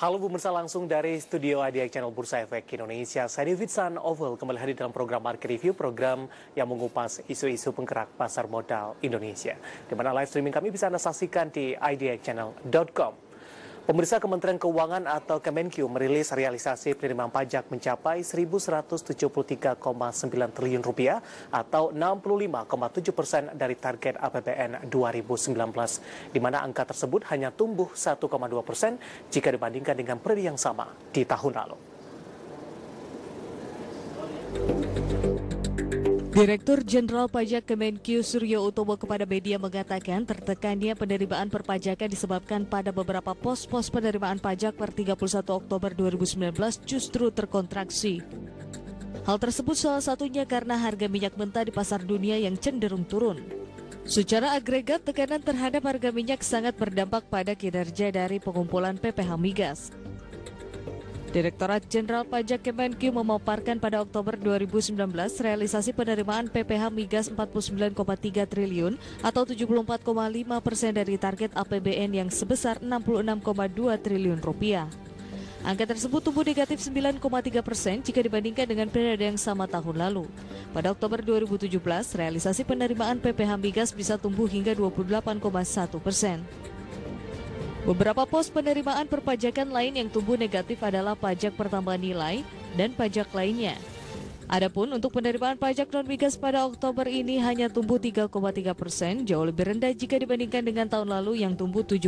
Halo pemirsa, langsung dari studio IDX Channel Bursa Efek Indonesia. Saya David San Oval kembali hadir dalam program Market Review, program yang mengupas isu-isu penggerak pasar modal Indonesia. Di mana live streaming kami bisa Anda saksikan di idxchannel.com. Pemirsa, Kementerian Keuangan atau Kemenkeu merilis realisasi penerimaan pajak mencapai Rp1.173,9 triliun atau 65,7% dari target APBN 2019, di mana angka tersebut hanya tumbuh 1,2% jika dibandingkan dengan periode yang sama di tahun lalu. Direktur Jenderal Pajak Kemenkeu Suryo Utomo kepada media mengatakan tertekannya penerimaan perpajakan disebabkan pada beberapa pos-pos penerimaan pajak per 31 Oktober 2019 justru terkontraksi. Hal tersebut salah satunya karena harga minyak mentah di pasar dunia yang cenderung turun. Secara agregat, tekanan terhadap harga minyak sangat berdampak pada kinerja dari pengumpulan PPh Migas. Direktorat Jenderal Pajak Kemenkeu memaparkan pada Oktober 2019 realisasi penerimaan PPh Migas 49,3 triliun atau 74,5% dari target APBN yang sebesar 66,2 triliun rupiah. Angka tersebut tumbuh negatif 9,3% jika dibandingkan dengan periode yang sama tahun lalu. Pada Oktober 2017, realisasi penerimaan PPh Migas bisa tumbuh hingga 28,1%. Beberapa pos penerimaan perpajakan lain yang tumbuh negatif adalah pajak pertambahan nilai dan pajak lainnya. Adapun untuk penerimaan pajak non-migas pada Oktober ini hanya tumbuh 3,3%, jauh lebih rendah jika dibandingkan dengan tahun lalu yang tumbuh 17%.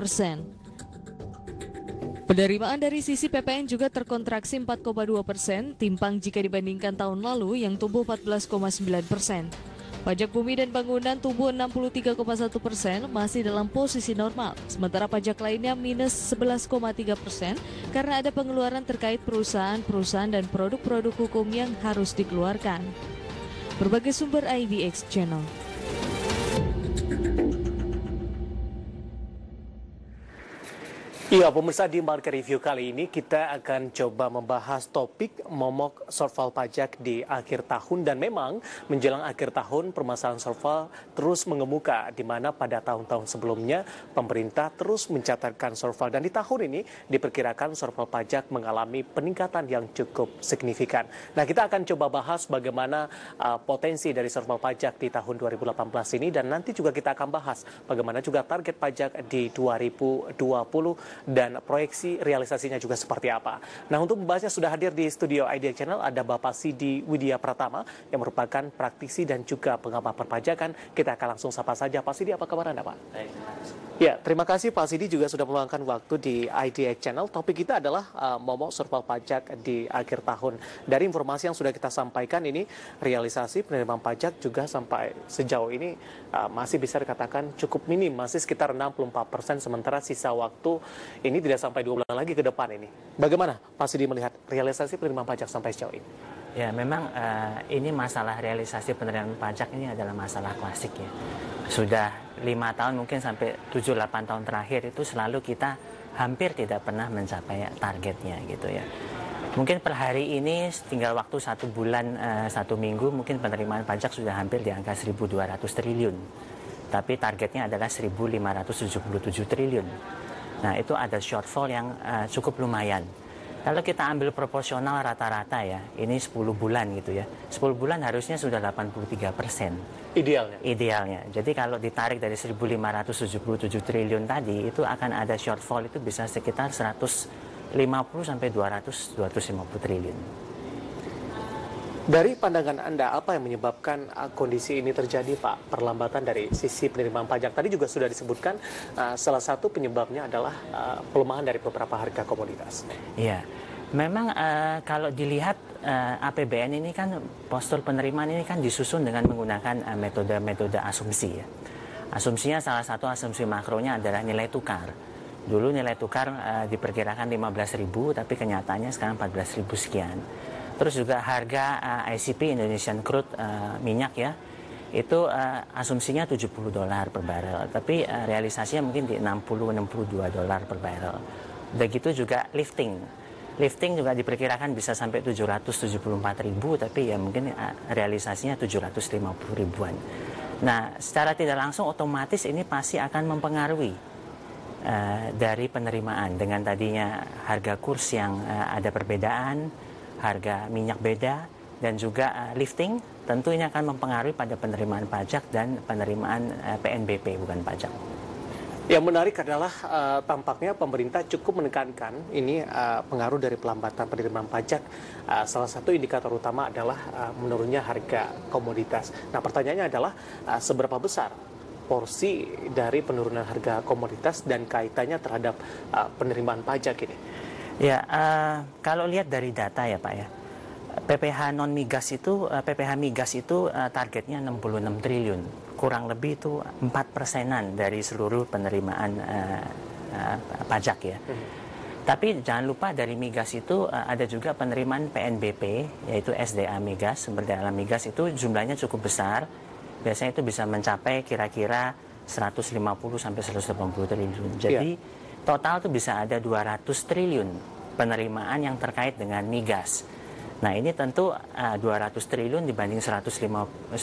Penerimaan dari sisi PPN juga terkontraksi 4,2%, timpang jika dibandingkan tahun lalu yang tumbuh 14,9%. Pajak bumi dan bangunan tumbuh 63,1%, masih dalam posisi normal. Sementara pajak lainnya minus 11,3% karena ada pengeluaran terkait perusahaan-perusahaan dan produk-produk hukum yang harus dikeluarkan. Berbagai sumber IDX Channel. Iya, pemirsa, di Market Review kali ini kita akan coba membahas topik momok shortfall pajak di akhir tahun, dan memang menjelang akhir tahun permasalahan shortfall terus mengemuka, di mana pada tahun-tahun sebelumnya pemerintah terus mencatatkan shortfall, dan di tahun ini diperkirakan shortfall pajak mengalami peningkatan yang cukup signifikan. Nah, kita akan coba bahas bagaimana potensi dari shortfall pajak di tahun 2018 ini, dan nanti juga kita akan bahas bagaimana juga target pajak di 2020 dan proyeksi realisasinya juga seperti apa. Nah, untuk membahasnya sudah hadir di studio IDX Channel ada Bapak Sidi Widya Pratama yang merupakan praktisi dan juga pengamat perpajakan. Kita akan langsung sapa saja. Pak Sidi, apa kabar Anda, Pak? Baik, terima kasih. Ya, terima kasih Pak Sidi juga sudah meluangkan waktu di IDX Channel. Topik kita adalah momok shortfall pajak di akhir tahun. Dari informasi yang sudah kita sampaikan ini, realisasi penerimaan pajak juga sampai sejauh ini masih bisa dikatakan cukup minim, masih sekitar 64%, sementara sisa waktu ini tidak sampai 2 bulan lagi ke depan ini. Bagaimana Pak Sidi melihat realisasi penerimaan pajak sampai sejauh ini? Ya, memang ini masalah realisasi penerimaan pajak ini adalah masalah klasik ya. Sudah 5 tahun mungkin sampai 7-8 tahun terakhir itu selalu kita hampir tidak pernah mencapai targetnya gitu ya. Mungkin per hari ini tinggal waktu 1 bulan, 1 minggu mungkin penerimaan pajak sudah hampir di angka 1.200 triliun. Tapi targetnya adalah 1.577 triliun. Nah, itu ada shortfall yang cukup lumayan. Kalau kita ambil proporsional rata-rata ya, ini 10 bulan gitu ya. 10 bulan harusnya sudah 83%. Idealnya? Idealnya. Jadi kalau ditarik dari 1.577 triliun tadi, itu akan ada shortfall itu bisa sekitar 150 sampai 250 triliun. Dari pandangan Anda, apa yang menyebabkan kondisi ini terjadi, Pak? Perlambatan dari sisi penerimaan pajak. Tadi juga sudah disebutkan salah satu penyebabnya adalah pelemahan dari beberapa harga komoditas. Iya, memang kalau dilihat APBN ini kan, postur penerimaan ini kan disusun dengan menggunakan metode asumsi ya. Asumsinya salah satu asumsi makronya adalah nilai tukar. Dulu nilai tukar diperkirakan 15.000, tapi kenyataannya sekarang 14.000 sekian. Terus juga harga ICP, Indonesian Crude minyak ya, itu asumsinya $70 per barrel, tapi realisasinya mungkin di $60-62 per barrel. Begitu juga lifting juga diperkirakan bisa sampai 774.000, tapi ya mungkin realisasinya 750 ribuan. Nah, secara tidak langsung otomatis ini pasti akan mempengaruhi dari penerimaan dengan tadinya harga kurs yang ada perbedaan, harga minyak beda, dan juga lifting, tentu ini akan mempengaruhi pada penerimaan pajak dan penerimaan PNBP, bukan pajak. Yang menarik adalah tampaknya pemerintah cukup menekankan ini pengaruh dari pelambatan penerimaan pajak. Salah satu indikator utama adalah menurunnya harga komoditas. Nah, pertanyaannya adalah seberapa besar porsi dari penurunan harga komoditas dan kaitannya terhadap penerimaan pajak ini? Ya, kalau lihat dari data ya Pak ya, PPh non migas itu, PPh migas itu targetnya 66 triliun, kurang lebih itu 4%-an dari seluruh penerimaan pajak ya. Tapi jangan lupa dari migas itu ada juga penerimaan PNBP, yaitu SDA migas, sumber daya alam migas itu jumlahnya cukup besar. Biasanya itu bisa mencapai kira-kira 150 sampai 180 triliun. Jadi total itu bisa ada 200 triliun penerimaan yang terkait dengan migas. Nah, ini tentu 200 triliun dibanding 1.577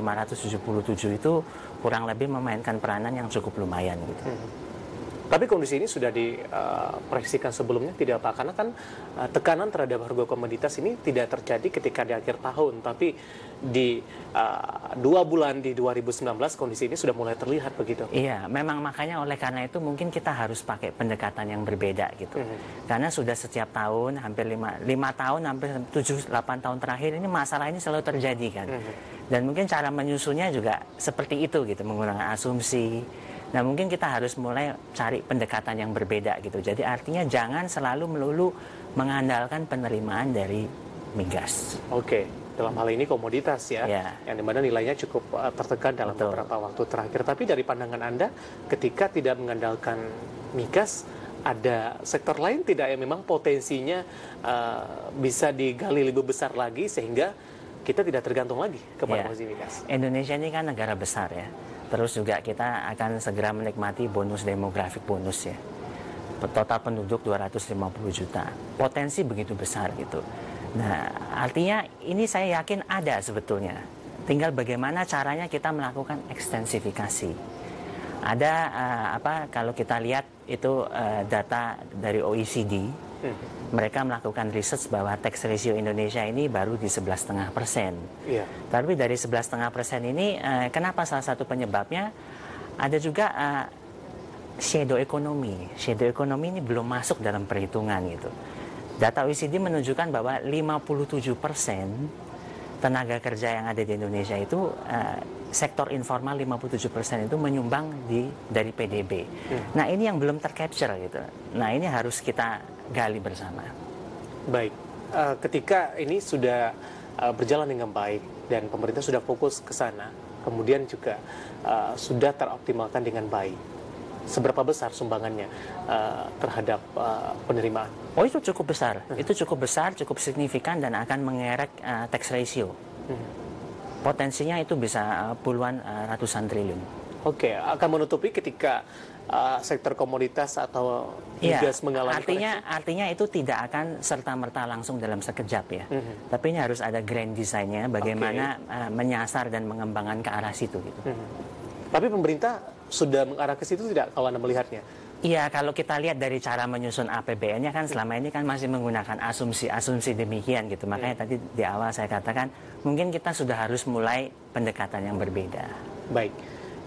itu kurang lebih memainkan peranan yang cukup lumayan gitu. Tapi kondisi ini sudah diproyeksikan sebelumnya tidak Pak? Karena kan tekanan terhadap harga komoditas ini tidak terjadi ketika di akhir tahun, tapi di 2 bulan di 2019 kondisi ini sudah mulai terlihat begitu. Iya, memang makanya oleh karena itu mungkin kita harus pakai pendekatan yang berbeda gitu. Karena sudah setiap tahun, hampir 5 tahun, hampir 7-8 tahun terakhir ini masalah ini selalu terjadi kan. Dan mungkin cara menyusunnya juga seperti itu gitu, menggunakan asumsi. Nah, mungkin kita harus mulai cari pendekatan yang berbeda gitu. Jadi artinya jangan selalu melulu mengandalkan penerimaan dari migas. Oke, dalam hal ini komoditas ya, yang dimana nilainya cukup tertekan dalam beberapa waktu terakhir. Tapi dari pandangan Anda, ketika tidak mengandalkan migas, ada sektor lain tidak yang memang potensinya bisa digali lebih besar lagi sehingga kita tidak tergantung lagi kepada posisi migas? Indonesia ini kan negara besar ya. Terus juga kita akan segera menikmati bonus demografik bonus ya. Total penduduk 250 juta. Potensi begitu besar gitu. Nah, artinya ini saya yakin ada sebetulnya. Tinggal bagaimana caranya kita melakukan ekstensifikasi. Ada kalau kita lihat itu data dari OECD, mereka melakukan riset bahwa tax ratio Indonesia ini baru di 11,5%. Tapi dari 11,5% ini, kenapa salah satu penyebabnya ada juga shadow economy. Shadow economy ini belum masuk dalam perhitungan gitu. Data OECD menunjukkan bahwa 57% tenaga kerja yang ada di Indonesia itu sektor informal 57% itu menyumbang dari PDB. Nah, ini yang belum tercapture gitu. Nah, ini harus kita gali bersama. Baik, ketika ini sudah berjalan dengan baik dan pemerintah sudah fokus ke sana, kemudian juga sudah teroptimalkan dengan baik, seberapa besar sumbangannya terhadap penerimaan? Oh, itu cukup besar. Itu cukup besar, cukup signifikan dan akan mengerek tax ratio. Potensinya itu bisa puluhan ratusan triliun. Oke, akan menutupi ketika sektor komoditas atau migas mengalami artinya itu tidak akan serta-merta langsung dalam sekejap ya. Tapi ini harus ada grand design-nya bagaimana menyasar dan mengembangkan ke arah situ gitu. Tapi pemerintah sudah mengarah ke situ tidak kalau Anda melihatnya? Iya, kalau kita lihat dari cara menyusun APBN-nya kan selama ini kan masih menggunakan asumsi-asumsi demikian gitu. Makanya tadi di awal saya katakan mungkin kita sudah harus mulai pendekatan yang berbeda. Baik.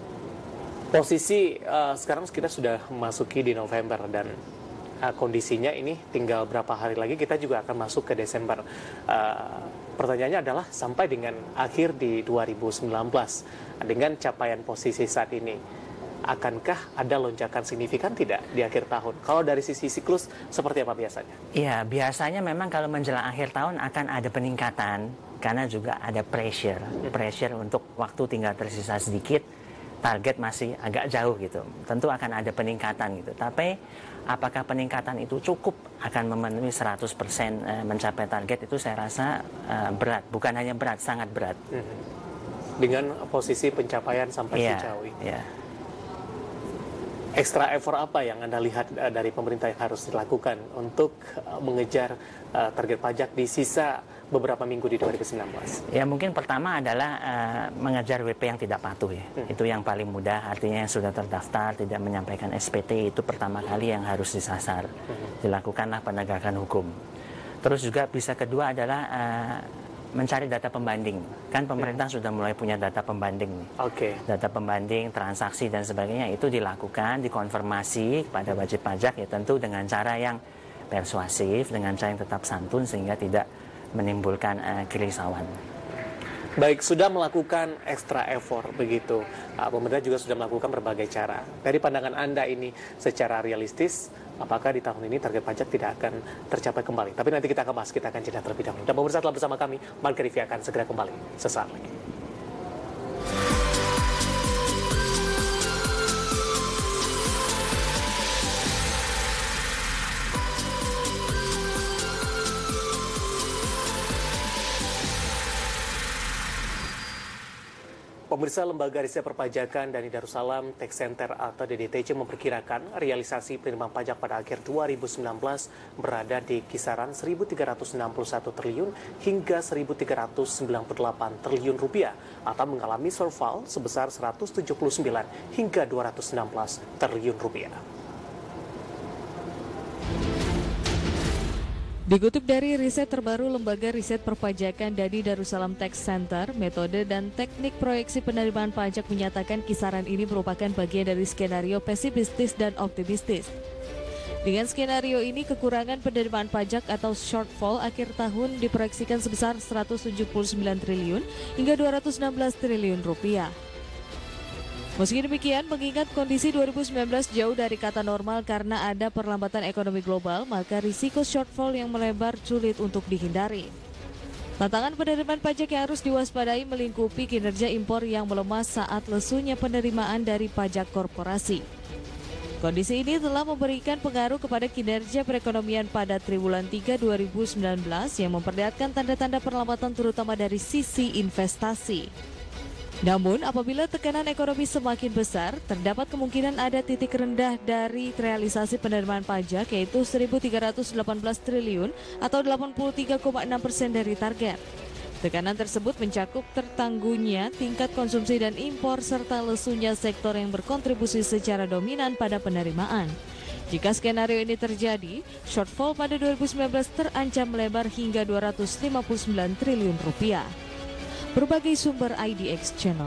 Posisi sekarang kita sudah memasuki di November dan kondisinya ini tinggal berapa hari lagi kita juga akan masuk ke Desember. Pertanyaannya adalah sampai dengan akhir di 2019 dengan capaian posisi saat ini, akankah ada lonjakan signifikan tidak di akhir tahun? Kalau dari sisi siklus seperti apa biasanya? Iya, biasanya memang kalau menjelang akhir tahun akan ada peningkatan karena juga ada pressure untuk waktu tinggal tersisa sedikit, target masih agak jauh gitu. Tentu akan ada peningkatan gitu. Tapi apakah peningkatan itu cukup akan memenuhi 100% mencapai target, itu saya rasa berat. Bukan hanya berat, sangat berat. Dengan posisi pencapaian sampai sejauh ini. Extra effort apa yang Anda lihat dari pemerintah yang harus dilakukan untuk mengejar target pajak di sisa beberapa minggu di 2019? Ya mungkin pertama adalah mengejar WP yang tidak patuh ya. Itu yang paling mudah, artinya yang sudah terdaftar tidak menyampaikan SPT itu pertama kali yang harus disasar. Dilakukanlah penegakan hukum. Terus juga bisa kedua adalah mencari data pembanding. Kan pemerintah sudah mulai punya data pembanding nih. Oke. Data pembanding, transaksi dan sebagainya itu dilakukan, dikonfirmasi kepada wajib pajak ya tentu dengan cara yang persuasif, dengan cara yang tetap santun sehingga tidak menimbulkan kerisauan. Baik, sudah melakukan extra effort begitu. Pemerintah juga sudah melakukan berbagai cara. Dari pandangan Anda ini secara realistis, apakah di tahun ini target pajak tidak akan tercapai kembali? Tapi nanti kita akan bahas, kita akan jeda terlebih dahulu. Dan pemirsa telah bersama kami, Marga Rivi akan segera kembali sesaat lagi. Pemirsa, Lembaga Riset Perpajakan Dani Darussalam Tax Center atau DDTC memperkirakan realisasi penerimaan pajak pada akhir 2019 berada di kisaran 1.361 triliun hingga 1.398 triliun rupiah atau mengalami shortfall sebesar 179 hingga 216 triliun rupiah. Dikutip dari riset terbaru Lembaga Riset Perpajakan Dani Darussalam Tax Center, metode dan teknik proyeksi penerimaan pajak menyatakan kisaran ini merupakan bagian dari skenario pesimistis dan optimistis. Dengan skenario ini, kekurangan penerimaan pajak atau shortfall akhir tahun diproyeksikan sebesar 179 triliun hingga 216 triliun rupiah. Meski demikian, mengingat kondisi 2019 jauh dari kata normal karena ada perlambatan ekonomi global, maka risiko shortfall yang melebar sulit untuk dihindari. Tantangan penerimaan pajak yang harus diwaspadai melingkupi kinerja impor yang melemah saat lesunya penerimaan dari pajak korporasi. Kondisi ini telah memberikan pengaruh kepada kinerja perekonomian pada triwulan 3 2019 yang memperlihatkan tanda-tanda perlambatan terutama dari sisi investasi. Namun, apabila tekanan ekonomi semakin besar, terdapat kemungkinan ada titik rendah dari realisasi penerimaan pajak yaitu 1.318 triliun atau 83,6% dari target. Tekanan tersebut mencakup tertangguhnya tingkat konsumsi dan impor serta lesunya sektor yang berkontribusi secara dominan pada penerimaan. Jika skenario ini terjadi, shortfall pada 2019 terancam melebar hingga 259 triliun rupiah. Berbagai sumber IDX Channel.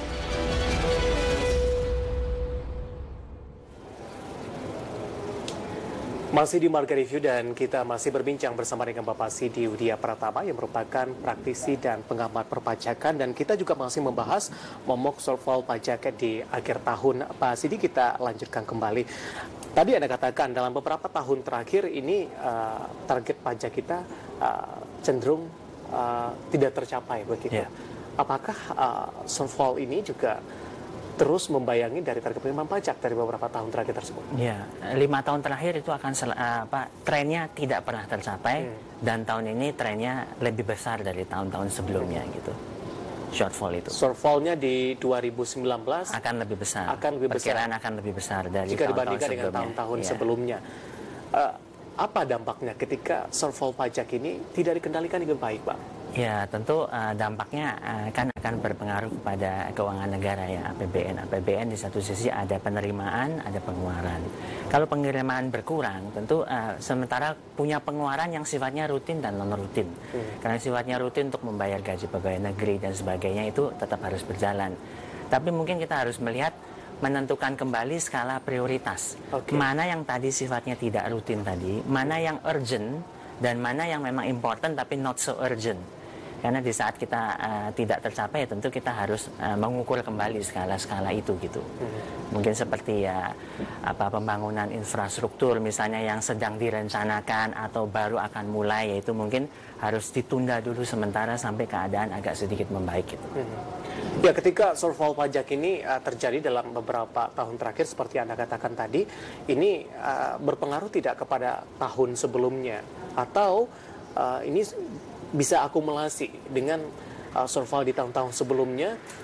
Masih di Marga Review dan kita masih berbincang bersama dengan Bapak Sidi Widya Pratama yang merupakan praktisi dan pengamat perpajakan, dan kita juga masih membahas momok shortfall pajak di akhir tahun. Pak Sidi, kita lanjutkan kembali. Tadi Anda katakan dalam beberapa tahun terakhir ini target pajak kita cenderung tidak tercapai begitu. Yeah. Apakah shortfall ini juga terus membayangi dari target penerimaan pajak dari beberapa tahun terakhir tersebut? Ya, 5 tahun terakhir itu akan trennya tidak pernah tercapai dan tahun ini trennya lebih besar dari tahun-tahun sebelumnya gitu. Shortfall itu. Shortfallnya di 2019 akan lebih besar. Perkiraan akan lebih besar dari jika tahun-tahun dibandingkan dengan tahun-tahun sebelumnya. Apa dampaknya ketika shortfall pajak ini tidak dikendalikan dengan baik, Pak? Ya, tentu dampaknya kan akan berpengaruh kepada keuangan negara ya, APBN. APBN di satu sisi ada penerimaan, ada pengeluaran. Kalau penerimaan berkurang, tentu sementara punya pengeluaran yang sifatnya rutin dan non-rutin. Karena sifatnya rutin untuk membayar gaji pegawai negeri dan sebagainya itu tetap harus berjalan. Tapi mungkin kita harus melihat menentukan kembali skala prioritas. Mana yang tadi sifatnya tidak rutin tadi, mana yang urgent, dan mana yang memang important tapi not so urgent. Karena di saat kita tidak tercapai, tentu kita harus mengukur kembali skala-skala itu gitu. Mungkin seperti ya pembangunan infrastruktur misalnya yang sedang direncanakan atau baru akan mulai, yaitu mungkin harus ditunda dulu sementara sampai keadaan agak sedikit membaik gitu. Ya, ketika shortfall pajak ini terjadi dalam beberapa tahun terakhir seperti Anda katakan tadi, ini berpengaruh tidak kepada tahun sebelumnya atau ini bisa akumulasi dengan shortfall di tahun-tahun sebelumnya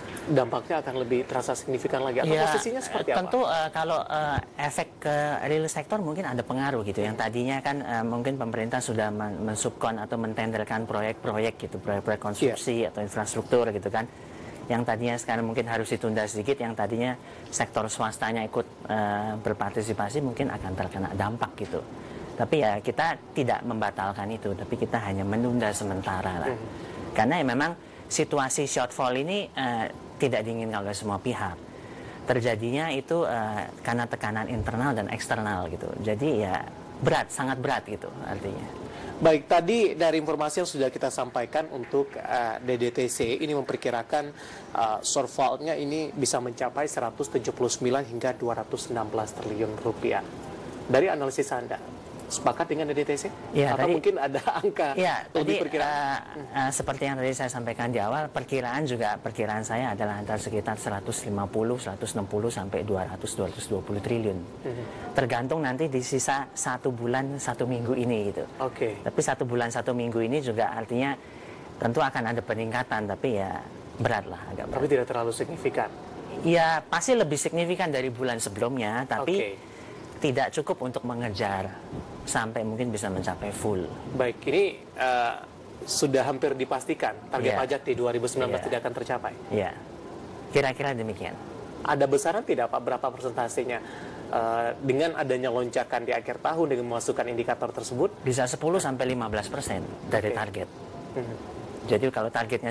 dampaknya akan lebih terasa signifikan lagi, atau Ya, posisinya seperti apa? tentu kalau efek ke real sektor mungkin ada pengaruh gitu. Yang tadinya kan mungkin pemerintah sudah mensubkon atau mentenderkan proyek-proyek gitu, proyek-proyek konstruksi atau infrastruktur gitu kan. Yang tadinya sekarang mungkin harus ditunda sedikit, yang tadinya sektor swastanya ikut berpartisipasi mungkin akan terkena dampak gitu. Tapi ya kita tidak membatalkan itu, tapi kita hanya menunda sementara lah. Karena ya memang situasi shortfall ini tidak diinginkan oleh semua pihak. Terjadinya itu karena tekanan internal dan eksternal gitu. Jadi ya berat, sangat berat gitu artinya. Baik, tadi dari informasi yang sudah kita sampaikan untuk DDTC ini memperkirakan shortfall-nya ini bisa mencapai 179 hingga 216 triliun rupiah. Dari analisis Anda, sepakat dengan DDTC? Ya, atau tadi, mungkin ada angka ya, lebih tadi, perkiraan? Seperti yang tadi saya sampaikan di awal, perkiraan saya adalah antara sekitar 150, 160 sampai 200, 220 triliun. Tergantung nanti di sisa 1 bulan 1 minggu ini gitu. Oke. Tapi 1 bulan 1 minggu ini juga artinya tentu akan ada peningkatan, tapi ya berat lah, agak berat. Tapi tidak terlalu signifikan. Ya pasti lebih signifikan dari bulan sebelumnya, tapi tidak cukup untuk mengejar sampai mungkin bisa mencapai full. Baik, ini sudah hampir dipastikan target pajak di 2019 tidak akan tercapai. Iya, kira-kira demikian. Ada besaran tidak Pak, berapa persentasenya dengan adanya lonjakan di akhir tahun dengan memasukkan indikator tersebut? Bisa 10-15% dari target. Jadi kalau targetnya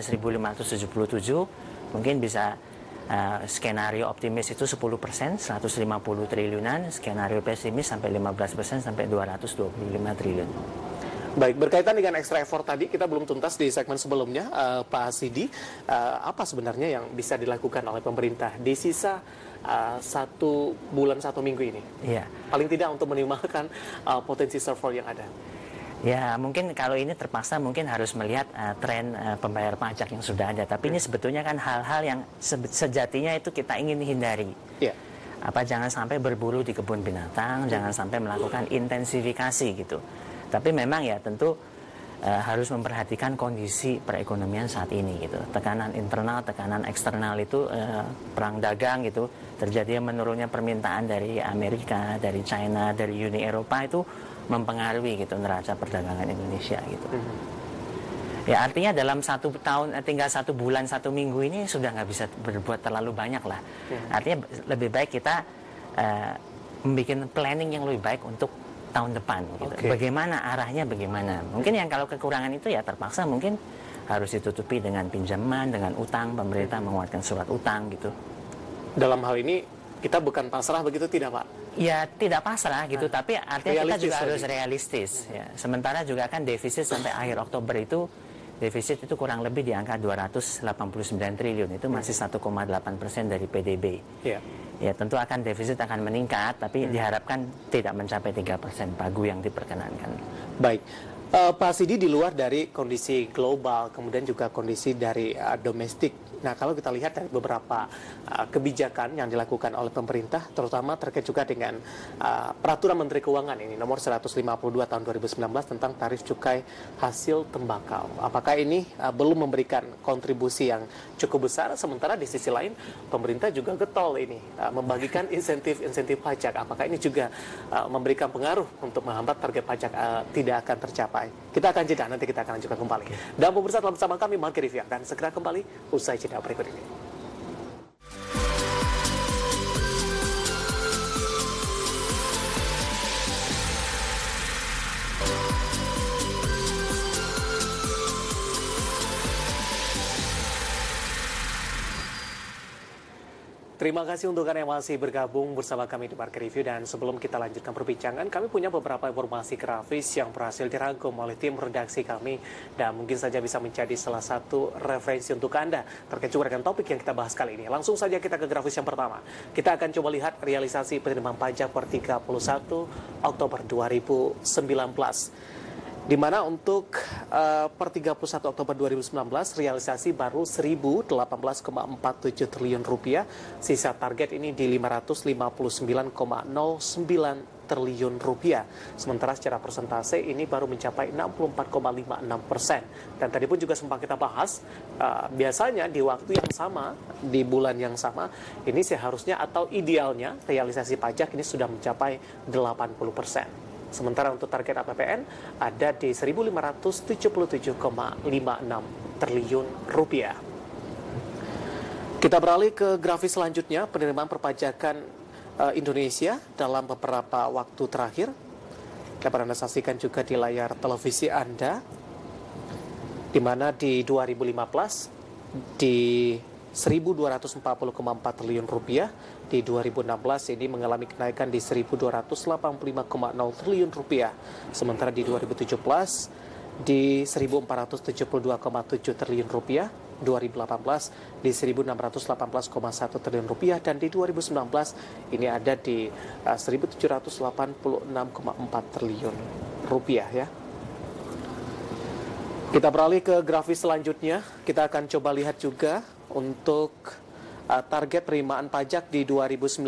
1.577, mungkin bisa skenario optimis itu 10%, 150 triliunan, skenario pesimis sampai 15% sampai 225 triliun. Baik, berkaitan dengan extra effort tadi, kita belum tuntas di segmen sebelumnya, Pak Sidi, apa sebenarnya yang bisa dilakukan oleh pemerintah di sisa 1 bulan 1 minggu ini? Iya. Paling tidak untuk minimalkan potensi shortfall yang ada. Ya, mungkin kalau ini terpaksa mungkin harus melihat tren pembayar pajak yang sudah ada. Tapi ini sebetulnya kan hal-hal yang sejatinya itu kita ingin hindari. Iya. Apa jangan sampai berburu di kebun binatang, jangan sampai melakukan intensifikasi gitu. Tapi memang ya tentu harus memperhatikan kondisi perekonomian saat ini gitu. Tekanan internal, tekanan eksternal itu perang dagang gitu, terjadi menurunnya permintaan dari Amerika, dari China, dari Uni Eropa itu mempengaruhi gitu neraca perdagangan Indonesia gitu. Ya artinya dalam 1 tahun tinggal 1 bulan 1 minggu ini sudah nggak bisa berbuat terlalu banyak lah. Artinya lebih baik kita membuat planning yang lebih baik untuk tahun depan gitu. Bagaimana arahnya, bagaimana. Mungkin yang kalau kekurangan itu ya terpaksa mungkin harus ditutupi dengan pinjaman, dengan utang, pemerintah mengeluarkan surat utang gitu. Dalam hal ini kita bukan pasrah begitu tidak Pak? Ya tidak pasrah gitu, tapi artinya kita juga harus lagi. realistis. Ya. Sementara juga kan defisit sampai akhir Oktober itu, defisit itu kurang lebih di angka 289 triliun, itu masih 1,8% dari PDB. Iya. Ya tentu akan defisit akan meningkat, tapi diharapkan tidak mencapai 3% pagu yang diperkenankan. Baik, Pak Sidi, di luar dari kondisi global, kemudian juga kondisi dari domestik. Nah, kalau kita lihat dari beberapa kebijakan yang dilakukan oleh pemerintah, terutama terkait juga dengan Peraturan Menteri Keuangan ini, nomor 152 tahun 2019 tentang tarif cukai hasil tembakau. Apakah ini belum memberikan kontribusi yang cukup besar, sementara di sisi lain pemerintah juga getol ini membagikan insentif pajak. Apakah ini juga memberikan pengaruh untuk menghambat target pajak tidak akan tercapai? Kita akan jeda, nanti kita akan lanjutkan kembali. Dan pemirsa, telah bersama kami Market Review akan segera kembali usai jeda berikut ini. Terima kasih untuk Anda yang masih bergabung bersama kami di Market Review, dan sebelum kita lanjutkan perbincangan, kami punya beberapa informasi grafis yang berhasil dirangkum oleh tim redaksi kami dan mungkin saja bisa menjadi salah satu referensi untuk Anda terkait juga dengan topik yang kita bahas kali ini. Langsung saja kita ke grafis yang pertama. Kita akan coba lihat realisasi penerimaan pajak per 31 Oktober 2019. Di mana untuk per 31 Oktober 2019 realisasi baru 1.018,47 triliun rupiah. Sisa target ini di 559,09 triliun rupiah. Sementara secara persentase ini baru mencapai 64,56%. Dan tadi pun juga sempat kita bahas, biasanya di waktu yang sama, di bulan yang sama, ini seharusnya atau idealnya realisasi pajak ini sudah mencapai 80%. Sementara untuk target APBN ada di 1.577,56 triliun rupiah. Kita beralih ke grafis selanjutnya, penerimaan perpajakan Indonesia dalam beberapa waktu terakhir. Dapat Anda saksikan juga di layar televisi Anda, di mana di 2015 di 1.240,4 triliun rupiah, di 2016 ini mengalami kenaikan di 1.285,0 triliun rupiah, sementara di 2017 di 1.472,7 triliun rupiah, 2018 di 1.618,1 triliun rupiah, dan di 2019 ini ada di 1.786,4 triliun rupiah ya. Kita beralih ke grafis selanjutnya, kita akan coba lihat juga untuk target penerimaan pajak di 2019,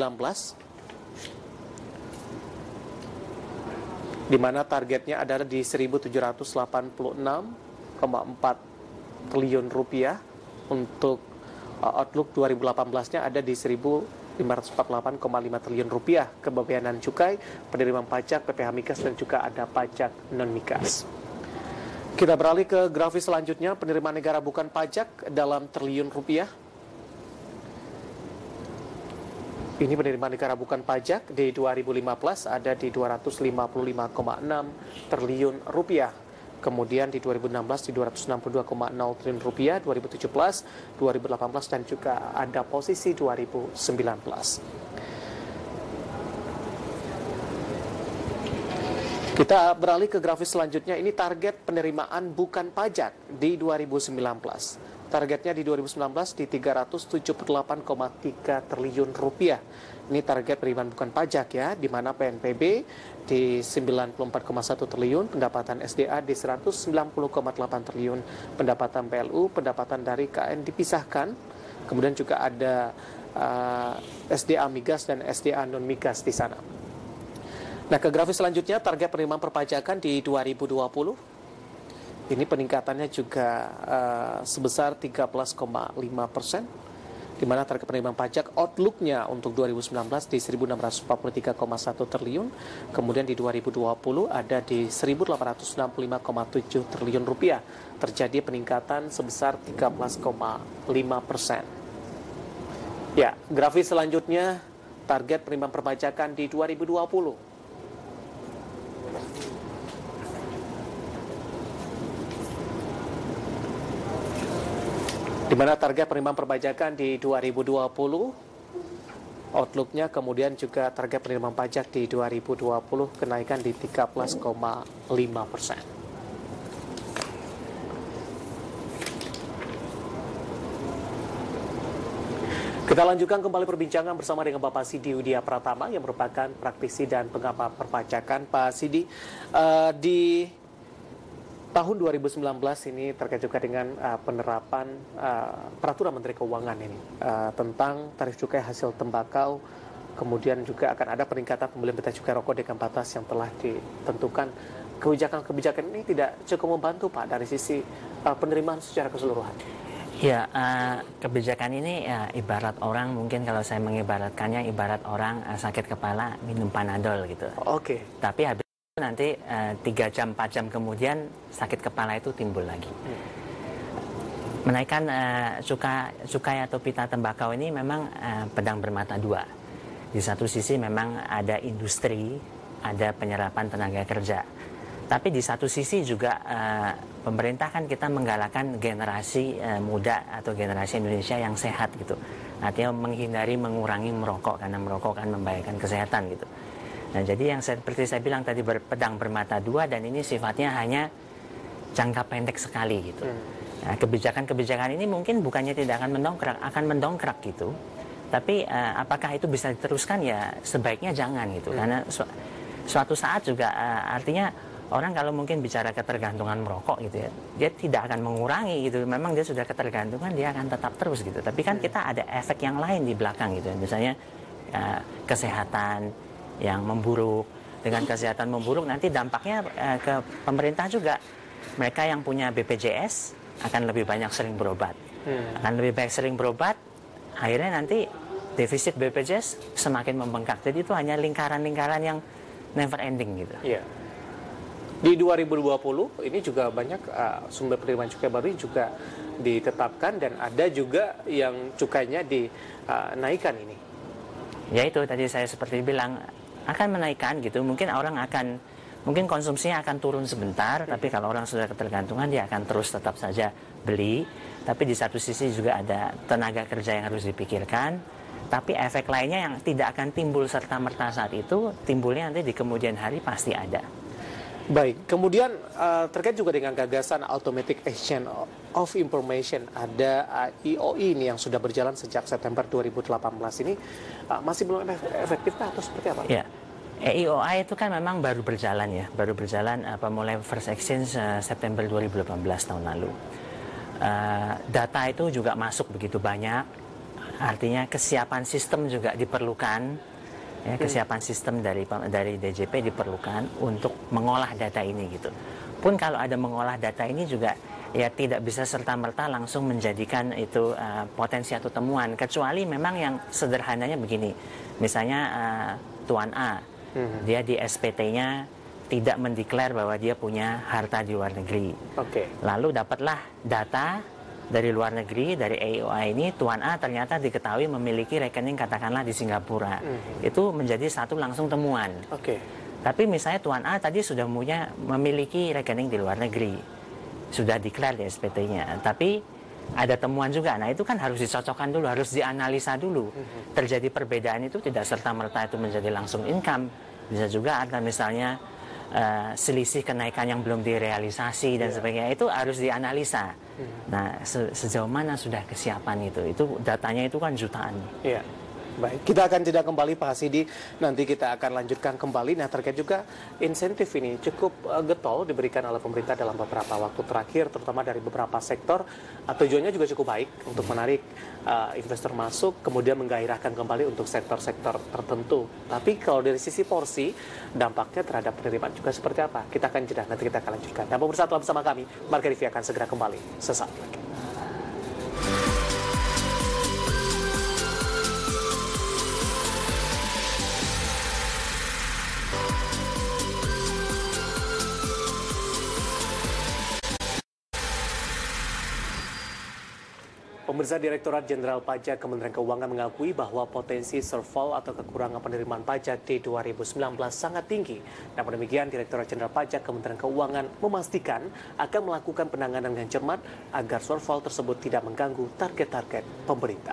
di mana targetnya adalah di 1.786,4 triliun rupiah. Untuk outlook 2018-nya ada di 1.548,5 triliun rupiah. Kebebayanan cukai, penerimaan pajak, PPh migas, dan juga ada pajak non-migas. Kita beralih ke grafis selanjutnya, penerimaan negara bukan pajak dalam triliun rupiah. Ini penerimaan negara bukan pajak di 2015 ada di 255,6 triliun rupiah. Kemudian di 2016 di 262,0 triliun rupiah, 2017, 2018, dan juga ada posisi 2019. Kita beralih ke grafis selanjutnya, ini target penerimaan bukan pajak di 2019. Targetnya di 2019 di 378,3 triliun rupiah. Ini target penerimaan bukan pajak ya, di mana PNBP di 94,1 triliun, pendapatan SDA di 190,8 triliun, pendapatan PLU, pendapatan dari KN dipisahkan, kemudian juga ada SDA migas dan SDA non-migas di sana. Nah, ke grafis selanjutnya, target penerimaan perpajakan di 2020. Ini peningkatannya juga sebesar 13,5%, di mana target penerimaan pajak outlook-nya untuk 2019 di 1.643,1 triliun, kemudian di 2020 ada di 1.865,7 triliun rupiah, terjadi peningkatan sebesar 13,5%. Ya, grafis selanjutnya, target penerimaan perpajakan di 2020. Di mana target penerimaan perpajakan di 2020, outlook-nya kemudian juga target penerimaan pajak di 2020 kenaikan di 13,5%. Kita lanjutkan kembali perbincangan bersama dengan Bapak Sidi Widya Pratama yang merupakan praktisi dan pengamat perpajakan. Pak Sidi, di tahun 2019 ini terkait juga dengan penerapan peraturan Menteri Keuangan ini tentang tarif cukai hasil tembakau, kemudian juga akan ada peningkatan pembelian pita cukai rokok dengan batas yang telah ditentukan. Kebijakan ini tidak cukup membantu Pak dari sisi penerimaan secara keseluruhan. Ya, kebijakan ini ya, ibarat orang, mungkin kalau saya mengibaratkannya ibarat orang sakit kepala minum Panadol gitu. Oke. Tapi habis nanti 3 jam 4 jam kemudian sakit kepala itu timbul lagi. Menaikkan cukai atau pita tembakau ini memang pedang bermata dua. Di satu sisi memang ada industri, ada penyerapan tenaga kerja. Tapi di satu sisi juga pemerintah kan kita menggalakkan generasi muda atau generasi Indonesia yang sehat gitu. Artinya menghindari mengurangi merokok karena merokok kan membahayakan kesehatan gitu. Nah, jadi yang seperti saya bilang tadi pedang bermata dua, dan ini sifatnya hanya jangka pendek sekali gitu. Nah, kebijakan-kebijakan ini mungkin bukannya tidak akan mendongkrak gitu. Tapi apakah itu bisa diteruskan? Ya sebaiknya jangan gitu. Karena suatu saat juga artinya orang kalau mungkin bicara ketergantungan merokok gitu ya, dia tidak akan mengurangi gitu. Memang dia sudah ketergantungan, dia akan tetap terus gitu. Tapi kan kita ada efek yang lain di belakang gitu. Misalnya kesehatan yang memburuk, dengan kesehatan memburuk, nanti dampaknya ke pemerintah juga. Mereka yang punya BPJS akan lebih banyak sering berobat. Akan lebih banyak sering berobat, akhirnya nanti defisit BPJS semakin membengkak. Jadi itu hanya lingkaran-lingkaran yang never ending gitu. Iya. Di 2020 ini juga banyak sumber penerimaan cukai baru juga ditetapkan dan ada juga yang cukainya dinaikkan ini. Ya itu tadi saya seperti bilang akan menaikkan gitu. Mungkin konsumsinya akan turun sebentar, tapi kalau orang sudah ketergantungan dia akan terus tetap saja beli. Tapi di satu sisi juga ada tenaga kerja yang harus dipikirkan. Tapi efek lainnya yang tidak akan timbul serta-merta saat itu, timbulnya nanti di kemudian hari pasti ada. Baik, kemudian terkait juga dengan gagasan Automatic Exchange of Information, ada IOI ini yang sudah berjalan sejak September 2018 ini, masih belum efektif atau seperti apa? Ya, EIOI itu kan memang baru berjalan mulai first exchange September 2018 tahun lalu. Data itu juga masuk begitu banyak, artinya kesiapan sistem juga diperlukan. Ya, kesiapan sistem dari DJP diperlukan untuk mengolah data ini gitu. Pun kalau ada mengolah data ini juga ya tidak bisa serta-merta langsung menjadikan itu potensi atau temuan, kecuali memang yang sederhananya begini. Misalnya Tuan A, dia di SPT-nya tidak mendeklar bahwa dia punya harta di luar negeri. Lalu dapatlah data dari luar negeri, dari EIOI ini, Tuan A ternyata diketahui memiliki rekening katakanlah di Singapura. Itu menjadi satu langsung temuan. Tapi misalnya Tuan A tadi sudah memiliki rekening di luar negeri. Sudah declare di SPT-nya. Tapi ada temuan juga. Nah itu kan harus dicocokkan dulu, harus dianalisa dulu. Terjadi perbedaan itu tidak serta-merta itu menjadi langsung income. Bisa juga ada misalnya selisih kenaikan yang belum direalisasi dan sebagainya, itu harus dianalisa. Nah, sejauh mana sudah kesiapan itu datanya itu kan jutaan. Iya. Baik, kita akan jeda kembali Pak Hasidi, nanti kita akan lanjutkan kembali. Nah, terkait juga insentif ini cukup getol diberikan oleh pemerintah dalam beberapa waktu terakhir, terutama dari beberapa sektor. Tujuannya juga cukup baik untuk menarik investor masuk, kemudian menggairahkan kembali untuk sektor-sektor tertentu. Tapi kalau dari sisi porsi, dampaknya terhadap penerimaan juga seperti apa? Kita akan jeda, nanti kita akan lanjutkan. Dan pemirsa tetap bersama kami, Marga Rivi akan segera kembali sesaat lagi. Pemirsa, Direktorat Jenderal Pajak Kementerian Keuangan mengakui bahwa potensi shortfall atau kekurangan penerimaan pajak di 2019 sangat tinggi. Namun demikian, Direktorat Jenderal Pajak Kementerian Keuangan memastikan akan melakukan penanganan dengan cermat agar shortfall tersebut tidak mengganggu target-target pemerintah.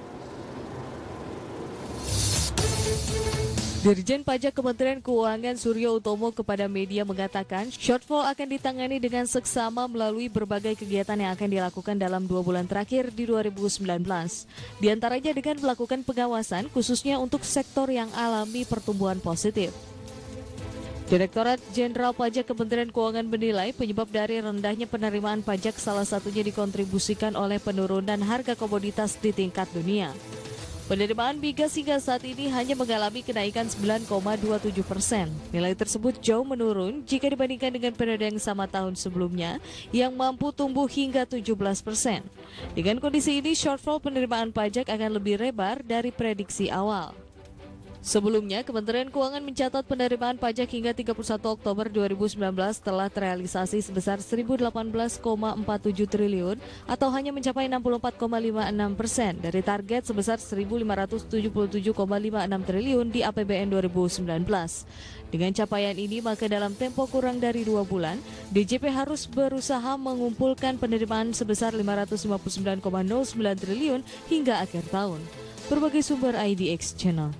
Dirjen Pajak Kementerian Keuangan Suryo Utomo kepada media mengatakan shortfall akan ditangani dengan seksama melalui berbagai kegiatan yang akan dilakukan dalam 2 bulan terakhir di 2019. Di antaranya dengan melakukan pengawasan khususnya untuk sektor yang alami pertumbuhan positif. Direktorat Jenderal Pajak Kementerian Keuangan menilai penyebab dari rendahnya penerimaan pajak salah satunya dikontribusikan oleh penurunan harga komoditas di tingkat dunia. Penerimaan migas hingga saat ini hanya mengalami kenaikan 9,27%. Nilai tersebut jauh menurun jika dibandingkan dengan periode yang sama tahun sebelumnya yang mampu tumbuh hingga 17%. Dengan kondisi ini, shortfall penerimaan pajak akan lebih lebar dari prediksi awal. Sebelumnya, Kementerian Keuangan mencatat penerimaan pajak hingga 31 Oktober 2019 telah terrealisasi sebesar 1.018,47 triliun atau hanya mencapai 64,56% dari target sebesar 1.577,56 triliun di APBN 2019. Dengan capaian ini, maka dalam tempo kurang dari 2 bulan, DJP harus berusaha mengumpulkan penerimaan sebesar 559,09 triliun hingga akhir tahun. Berbagai sumber IDX Channel.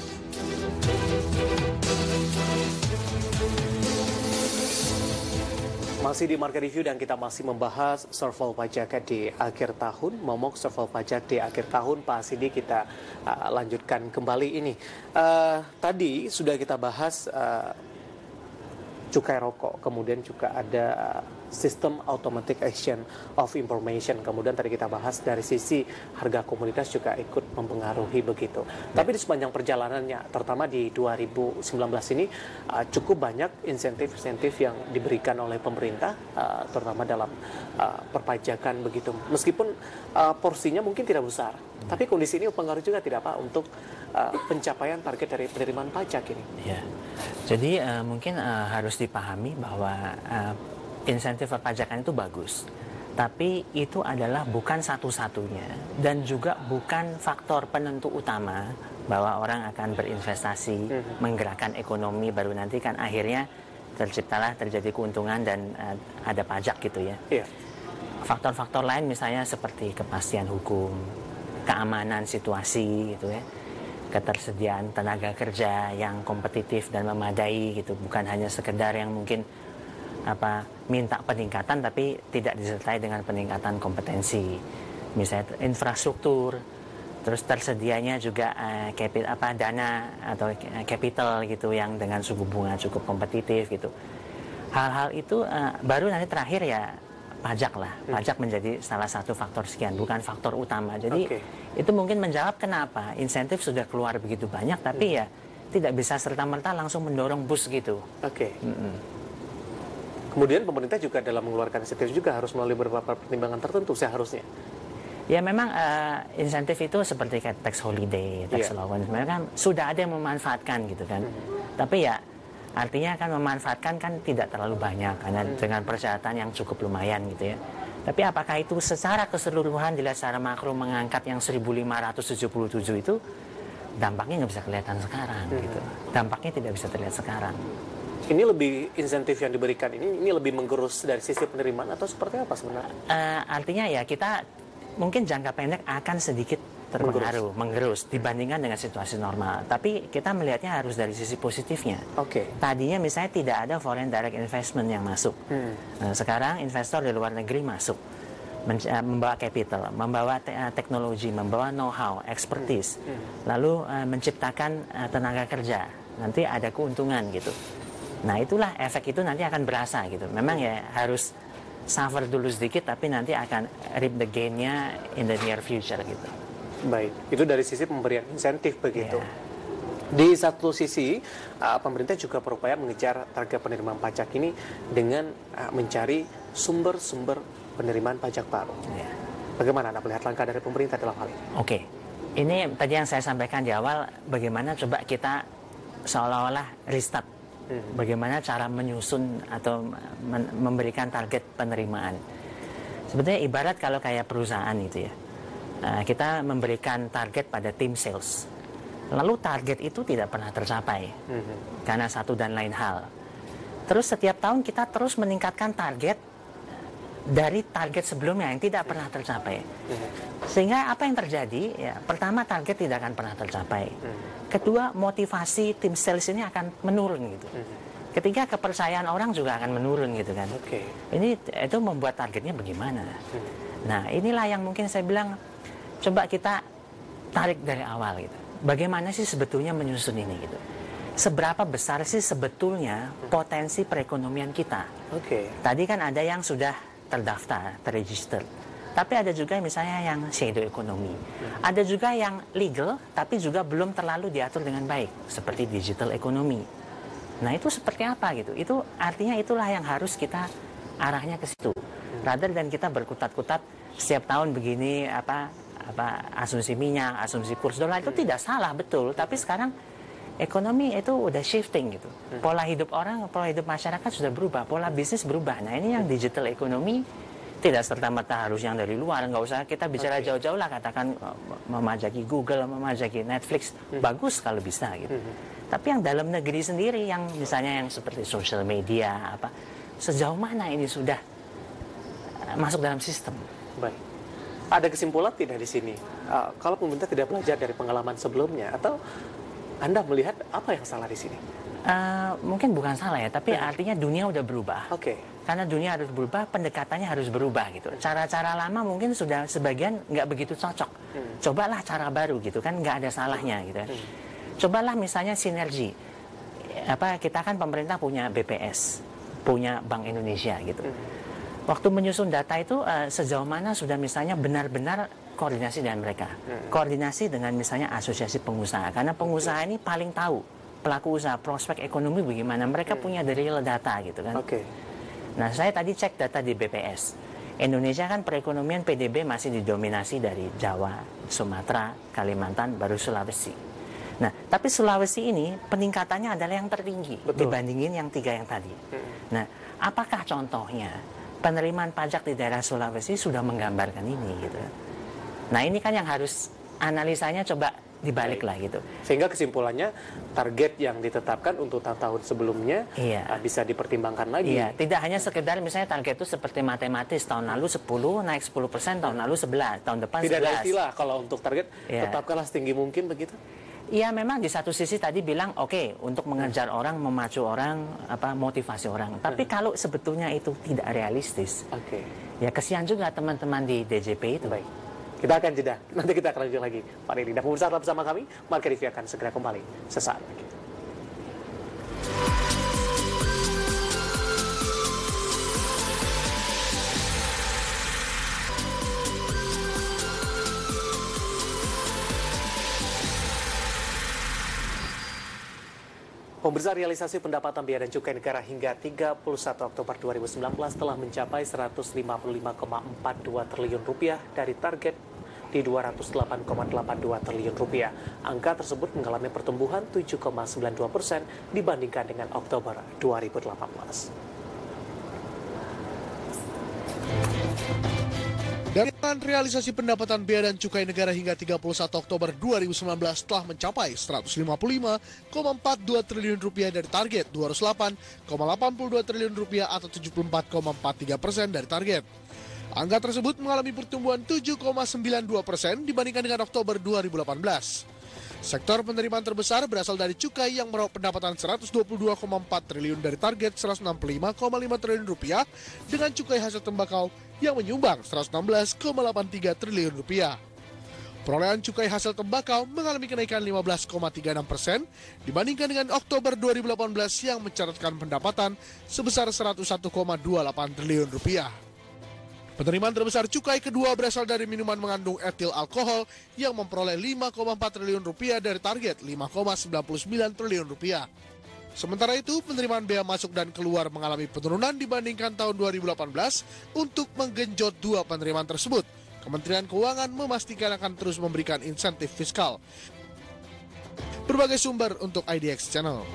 Masih di Market Review dan kita masih membahas shortfall pajak di akhir tahun, momok shortfall pajak di akhir tahun. Pak Hasidi, kita lanjutkan kembali ini. Tadi sudah kita bahas cukai rokok, kemudian juga ada sistem automatic action of information, kemudian tadi kita bahas dari sisi harga komoditas juga ikut mempengaruhi begitu. Tapi di sepanjang perjalanannya, terutama di 2019 ini cukup banyak insentif-insentif yang diberikan oleh pemerintah, terutama dalam perpajakan begitu. Meskipun porsinya mungkin tidak besar, tapi kondisi ini mempengaruhi juga tidak Pak untuk pencapaian target dari penerimaan pajak ini. Ya, jadi mungkin harus dipahami bahwa insentif perpajakan itu bagus, tapi itu adalah bukan satu-satunya dan juga bukan faktor penentu utama bahwa orang akan berinvestasi, menggerakkan ekonomi, baru nanti kan akhirnya terjadi keuntungan dan ada pajak gitu ya. Iya. Faktor-faktor lain misalnya seperti kepastian hukum, keamanan situasi gitu ya, ketersediaan tenaga kerja yang kompetitif dan memadai gitu, bukan hanya sekedar yang mungkin minta peningkatan tapi tidak disertai dengan peningkatan kompetensi, misalnya infrastruktur, terus tersedianya juga dana atau capital gitu yang dengan suku bunga cukup kompetitif gitu. Hal-hal itu baru nanti terakhir ya pajak lah. Pajak menjadi salah satu faktor sekian, bukan faktor utama. Jadi itu mungkin menjawab kenapa insentif sudah keluar begitu banyak, tapi ya tidak bisa serta-merta langsung mendorong bus gitu. Kemudian pemerintah juga dalam mengeluarkan insentif juga harus melalui beberapa pertimbangan tertentu seharusnya. Ya memang insentif itu seperti kayak tax holiday, tax allowance, sebenarnya kan sudah ada yang memanfaatkan gitu kan. Tapi ya artinya kan memanfaatkan kan tidak terlalu banyak karena dengan persyaratan yang cukup lumayan gitu ya. Tapi apakah itu secara keseluruhan dilihat secara makro mengangkat yang 1577 itu dampaknya nggak bisa kelihatan sekarang gitu. Dampaknya tidak bisa terlihat sekarang. Ini lebih insentif yang diberikan ini lebih menggerus dari sisi penerimaan atau seperti apa sebenarnya? Artinya ya kita mungkin jangka pendek akan sedikit terpengaruh, menggerus dibandingkan dengan situasi normal. Tapi kita melihatnya harus dari sisi positifnya. Tadinya misalnya tidak ada foreign direct investment yang masuk. Sekarang investor di luar negeri masuk, membawa capital, membawa teknologi, membawa know-how, expertise, lalu menciptakan tenaga kerja. Nanti ada keuntungan gitu. Nah itulah efek itu nanti akan berasa gitu. Memang ya harus suffer dulu sedikit, tapi nanti akan reap the gain-nya in the near future gitu. Baik, itu dari sisi pemberian insentif begitu. Di satu sisi, pemerintah juga berupaya mengejar target penerimaan pajak ini dengan mencari sumber-sumber penerimaan pajak baru. Bagaimana Anda melihat langkah dari pemerintah dalam hal ini? Ini tadi yang saya sampaikan di awal, bagaimana coba kita seolah-olah restart. Bagaimana cara menyusun atau memberikan target penerimaan. Sebetulnya ibarat kalau kayak perusahaan gitu ya. Kita memberikan target pada tim sales. Lalu target itu tidak pernah tercapai karena satu dan lain hal. Terus setiap tahun kita terus meningkatkan target dari target sebelumnya yang tidak pernah tercapai. Sehingga apa yang terjadi? Ya, pertama target tidak akan pernah tercapai. Kedua, motivasi tim sales ini akan menurun gitu. Ketiga, kepercayaan orang juga akan menurun gitu kan. Ini itu membuat targetnya bagaimana? Nah, inilah yang mungkin saya bilang coba kita tarik dari awal gitu. Bagaimana sih sebetulnya menyusun ini gitu? Seberapa besar sih sebetulnya potensi perekonomian kita? Tadi kan ada yang sudah terdaftar, terregister. Tapi ada juga misalnya yang shadow ekonomi. Ada juga yang legal, tapi juga belum terlalu diatur dengan baik, seperti digital ekonomi. Nah itu seperti apa gitu? Itu artinya itulah yang harus kita arahnya ke situ. Rather dan kita berkutat-kutat setiap tahun begini asumsi minyak, asumsi kurs dolar itu tidak salah betul. Tapi sekarang ekonomi itu udah shifting gitu. Pola hidup orang, pola hidup masyarakat sudah berubah, pola bisnis berubah. Nah ini yang digital ekonomi tidak serta-merta harus yang dari luar. Nggak usah kita bicara jauh-jauh lah, katakan memajaki Google, memajaki Netflix, bagus kalau bisa gitu. Tapi yang dalam negeri sendiri, yang misalnya yang seperti social media, sejauh mana ini sudah masuk dalam sistem? Baik. Ada kesimpulan tidak di sini? Kalau pemerintah tidak belajar dari pengalaman sebelumnya, atau Anda melihat apa yang salah di sini? Mungkin bukan salah ya, tapi artinya dunia udah berubah. Karena dunia harus berubah, pendekatannya harus berubah gitu. Cara-cara lama mungkin sudah sebagian nggak begitu cocok. Cobalah cara baru gitu kan, nggak ada salahnya gitu. Cobalah misalnya sinergi. kita kan pemerintah punya BPS, punya Bank Indonesia gitu. Waktu menyusun data itu sejauh mana sudah misalnya benar-benar koordinasi dengan mereka, koordinasi dengan misalnya asosiasi pengusaha, karena pengusaha ini paling tahu pelaku usaha, prospek ekonomi bagaimana, mereka punya the real data gitu kan. Nah, saya tadi cek data di BPS. Indonesia kan perekonomian PDB masih didominasi dari Jawa, Sumatera, Kalimantan, baru Sulawesi. Nah, tapi Sulawesi ini peningkatannya adalah yang tertinggi dibandingin yang 3 yang tadi. Nah, apakah contohnya penerimaan pajak di daerah Sulawesi sudah menggambarkan ini gitu? Nah, ini kan yang harus analisanya coba dibalik lah gitu. Sehingga kesimpulannya target yang ditetapkan untuk tahun sebelumnya bisa dipertimbangkan lagi. Iya, tidak hanya sekedar misalnya target itu seperti matematis, tahun lalu 10 naik 10%, tahun lalu 11, tahun depan 11. Tidak ada istilah kalau untuk target tetapkanlah setinggi mungkin begitu. Iya, memang di satu sisi tadi bilang oke, untuk mengejar orang, memacu orang, motivasi orang. Tapi kalau sebetulnya itu tidak realistis, ya kesian juga teman-teman di DJP itu. Baik. Kita akan jeda, nanti kita akan lanjut lagi Pak Didi. Dan pemirsa tetap bersama kami, Market Review akan segera kembali sesaat lagi. Pemirsa, realisasi pendapatan biaya dan cukai negara hingga 31 Oktober 2019 telah mencapai 155,42 triliun rupiah dari target di 208,82 triliun rupiah. Angka tersebut mengalami pertumbuhan 7,92% dibandingkan dengan Oktober 2018. Dengan realisasi pendapatan bea dan cukai negara hingga 31 Oktober 2019 telah mencapai 155,42 triliun rupiah dari target 208,82 triliun rupiah atau 74,43% dari target. Angka tersebut mengalami pertumbuhan 7,92% dibandingkan dengan Oktober 2018. Sektor penerimaan terbesar berasal dari cukai yang meraup pendapatan 122,4 triliun dari target 165,5 triliun rupiah dengan cukai hasil tembakau yang menyumbang 116,83 triliun rupiah. Perolehan cukai hasil tembakau mengalami kenaikan 15,36% dibandingkan dengan Oktober 2018 yang mencatatkan pendapatan sebesar 101,28 triliun rupiah. Penerimaan terbesar cukai kedua berasal dari minuman mengandung etil alkohol yang memperoleh 5,4 triliun rupiah dari target 5,99 triliun rupiah. Sementara itu, penerimaan bea masuk dan keluar mengalami penurunan dibandingkan tahun 2018 untuk menggenjot dua penerimaan tersebut. Kementerian Keuangan memastikan akan terus memberikan insentif fiskal. Berbagai sumber untuk IDX Channel.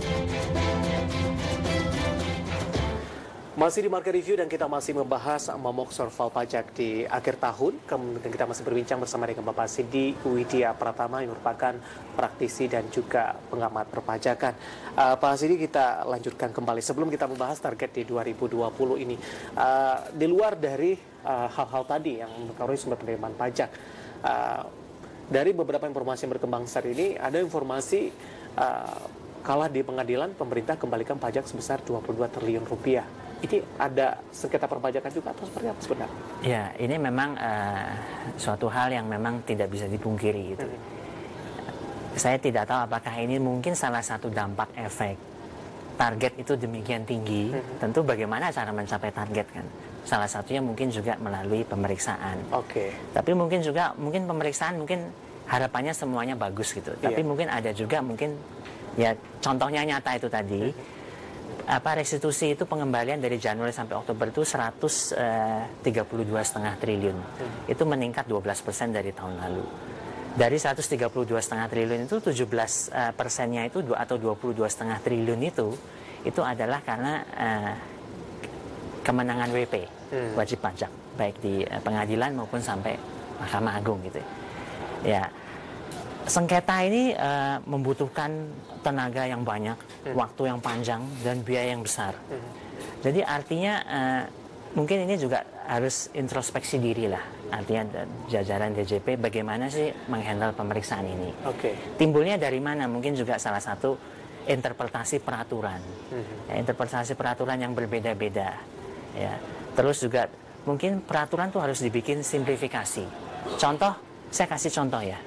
Masih di Market Review dan kita masih membahas momok sorval pajak di akhir tahun. Kemudian kita masih berbincang bersama dengan Bapak Sidi Widya Pratama yang merupakan praktisi dan juga pengamat perpajakan. Pak Sidi, kita lanjutkan kembali. Sebelum kita membahas target di 2020 ini, di luar dari hal-hal tadi yang mempengaruhi sumber penerimaan pajak, dari beberapa informasi yang berkembang saat ini, ada informasi kalah di pengadilan, pemerintah kembalikan pajak sebesar 22 triliun rupiah. Ini ada sengketa perpajakan juga atau seperti apa sebenarnya? Ya, ini memang suatu hal yang memang tidak bisa dipungkiri gitu. Saya tidak tahu apakah ini mungkin salah satu dampak efek target itu demikian tinggi. Tentu bagaimana cara mencapai target kan? Salah satunya mungkin juga melalui pemeriksaan. Tapi mungkin juga pemeriksaan mungkin harapannya semuanya bagus gitu. Tapi mungkin ada juga mungkin ya contohnya nyata itu tadi. Restitusi itu pengembalian dari Januari sampai Oktober itu 132,5 triliun. Itu meningkat 12% dari tahun lalu. Dari 132,5 triliun itu 17%-nya itu atau 22,5 triliun itu adalah karena kemenangan WP, wajib pajak, baik di pengadilan maupun sampai Mahkamah Agung gitu. Ya. Sengketa ini membutuhkan tenaga yang banyak, waktu yang panjang, dan biaya yang besar. Jadi artinya mungkin ini juga harus introspeksi diri lah. Artinya jajaran DJP bagaimana sih menghandle pemeriksaan ini. Timbulnya dari mana? Mungkin juga salah satu interpretasi peraturan. Ya, interpretasi peraturan yang berbeda-beda. Ya. Terus juga mungkin peraturan tuh harus dibikin simplifikasi. Contoh, saya kasih contoh ya.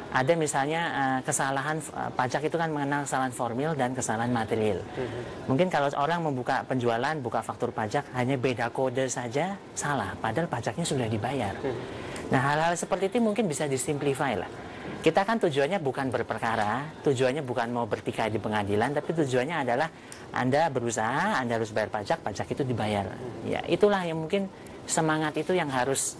ada misalnya kesalahan pajak itu kan mengenal kesalahan formil dan kesalahan material. Mungkin kalau orang membuka penjualan, buka faktur pajak, hanya beda kode saja salah, padahal pajaknya sudah dibayar. Nah, hal-hal seperti itu mungkin bisa disimplify lah. Kita kan tujuannya bukan berperkara, tujuannya bukan mau bertikai di pengadilan, tapi tujuannya adalah Anda berusaha, Anda harus bayar pajak, pajak itu dibayar. Ya, itulah yang mungkin semangat itu yang harus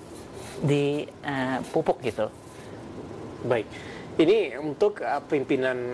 dipupuk gitu. Baik, ini untuk pimpinan